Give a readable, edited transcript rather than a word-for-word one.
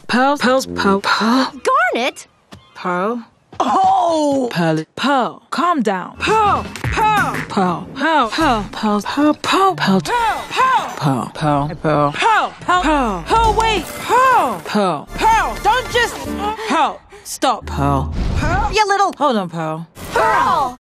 Pearl. Garnet? Pearl. Oh! Pearl. Calm down. Pearl. Wait. Pearl. Don't just. Pearl. Stop, Pearl. You little... Hold on, Pearl. Pearl!